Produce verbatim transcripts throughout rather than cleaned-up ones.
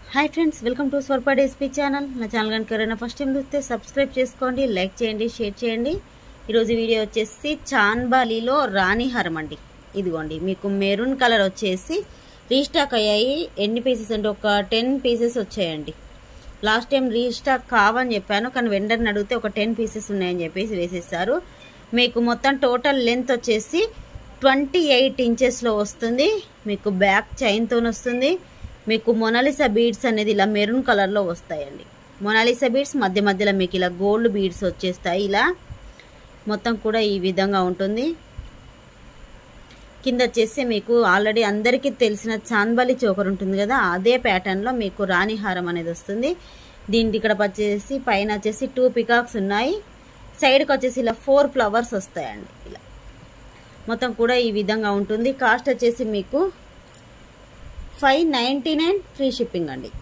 Hi friends, welcome to స్వర్ప డేస్పీ channel. నా ఛానల్ కనుక ఎవరైనా ఫస్ట్ టైం చూస్తే సబ్స్క్రైబ్ చేసుకోండి, లైక్ చేయండి, షేర్ చేయండి। ఈరోజు వీడియో వచ్చేసి చాన్బాలీలో రాణి హారం అండి। ఇదిగోండి మీకు మెరూన్ కలర్ వచ్చేసి రీస్టాక్ అయ్యాయి। ఎన్ని పీసెస్ అంటే ఒక టెన్ పీసెస్ వచ్చాయండి। లాస్ట్ టైం రీస్టాక్ కావని చెప్పాను, కానీ వెండర్ని అడిగితే ఒక టెన్ పీసెస్ ఉన్నాయని చెప్పేసి వేసేసారు। మీకు మొత్తం టోటల్ లెంత్ వచ్చేసి ట్వంటీ ఎయిట్ ఇంచెస్లో వస్తుంది। మీకు బ్యాక్ చైన్తో వస్తుంది। మీకు మొనాలిసా బీడ్స్ అనేది ఇలా మెరూన్ కలర్లో వస్తాయండి। మొనాలిసా బీడ్స్ మధ్య మధ్యలో మీకు ఇలా గోల్డ్ బీడ్స్ వచ్చేస్తాయి। ఇలా మొత్తం కూడా ఈ విధంగా ఉంటుంది। కింద వచ్చేసి మీకు ఆల్రెడీ అందరికీ తెలిసిన చాన్బాలి చోకర్ ఉంటుంది కదా, అదే ప్యాటర్న్లో మీకు రాణి హారం అనేది వస్తుంది। దీనికి ఇక్కడ వచ్చేసి పైన వచ్చేసి టూ పికాక్స్ ఉన్నాయి, సైడ్కి వచ్చేసి ఇలా ఫోర్ ఫ్లవర్స్ వస్తాయండి। ఇలా మొత్తం కూడా ఈ విధంగా ఉంటుంది। కాస్ట్ వచ్చేసి మీకు five ninety nine free shipping అండి।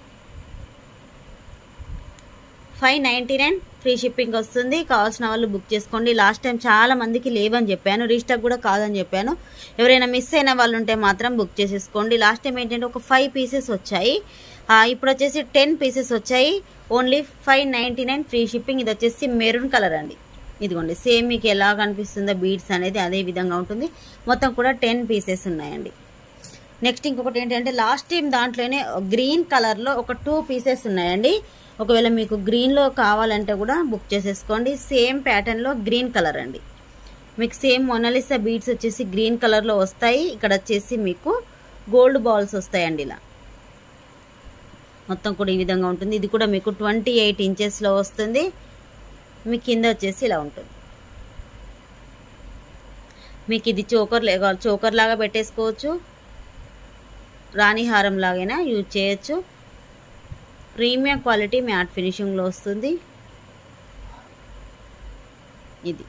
Five ninety nine free shipping వస్తుంది। కావాల్సిన వాళ్ళు బుక్ చేసుకోండి। లాస్ట్ టైం చాలా మందికి లేవని చెప్పాను, రీస్టాక్ కూడా కాదని చెప్పాను। ఎవరైనా మిస్ అయిన వాళ్ళు ఉంటే మాత్రం బుక్ చేసేసుకోండి। లాస్ట్ టైం ఏంటంటే ఒక ఫైవ్ పీసెస్ వచ్చాయి, ఇప్పుడు వచ్చేసి టెన్ పీసెస్ వచ్చాయి। Only five ninety nine free shipping. ఇది వచ్చేసి మెరూన్ కలర్ అండి। ఇదిగోండి సేమ్ మీకు ఎలా కనిపిస్తుందో బీడ్స్ అనేది అదే విధంగా ఉంటుంది। మొత్తం కూడా టెన్ పీసెస్ ఉన్నాయండి। నెక్స్ట్ ఇంకొకటి ఏంటంటే లాస్ట్ టైం దాంట్లోనే గ్రీన్ కలర్లో ఒక టూ పీసెస్ ఉన్నాయండి। ఒకవేళ మీకు గ్రీన్లో కావాలంటే కూడా బుక్ చేసేసుకోండి। సేమ్ ప్యాటర్న్లో గ్రీన్ కలర్ అండి। మీకు సేమ్ మొనాలిసా బీడ్స్ వచ్చేసి గ్రీన్ కలర్లో వస్తాయి। ఇక్కడ వచ్చేసి మీకు గోల్డ్ బాల్స్ వస్తాయండి। ఇలా మొత్తం కూడా ఈ విధంగా ఉంటుంది। ఇది కూడా మీకు ట్వంటీ ఎయిట్ ఇంచెస్లో వస్తుంది। మీ కింద వచ్చేసి ఇలా ఉంటుంది। మీకు ఇది చోకర్ చోకర్ లాగా పెట్టేసుకోవచ్చు, రాణి హారం లాగైనా యూజ్ చేయొచ్చు। ప్రీమియం క్వాలిటీ మ్యాట్ ఫినిషింగ్లో వస్తుంది। ఇది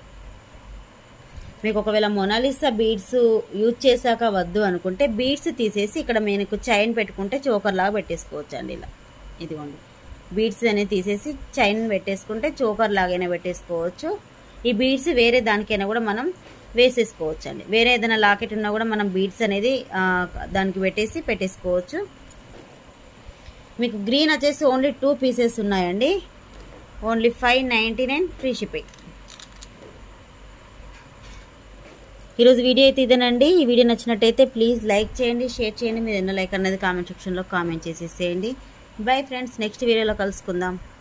మీకు ఒకవేళ మొనాలిసా బీడ్స్ యూజ్ చేశాక వద్దు అనుకుంటే బీడ్స్ తీసేసి ఇక్కడ మీకు చైన్ పెట్టుకుంటే చోకర్ లాగా పెట్టేసుకోవచ్చు అండి। ఇలా ఇదిగోండి బీడ్స్ అనేది తీసేసి చైన్ పెట్టేసుకుంటే చోకర్ లాగైనా పెట్టేసుకోవచ్చు। ఈ బీడ్స్ వేరే దానికైనా కూడా మనం వేసేసుకోవచ్చు అండి। వేరే ఏదైనా లాకెట్ ఉన్నా కూడా మనం బీడ్స్ అనేది దానికి పెట్టేసి పెట్టేసుకోవచ్చు। మీకు గ్రీన్ వచ్చేసి ఓన్లీ టూ పీసెస్ ఉన్నాయండి। Only five ninety nine free shipping. ఈరోజు వీడియో అయితే ఇదేనండి। ఈ వీడియో నచ్చినట్టయితే ప్లీజ్ లైక్ చేయండి, షేర్ చేయండి। మీరు ఎన్నో లైక్ అనేది కామెంట్ సెక్షన్లో కామెంట్ చేసేసేయండి। బై ఫ్రెండ్స్, నెక్స్ట్ వీడియోలో కలుసుకుందాం।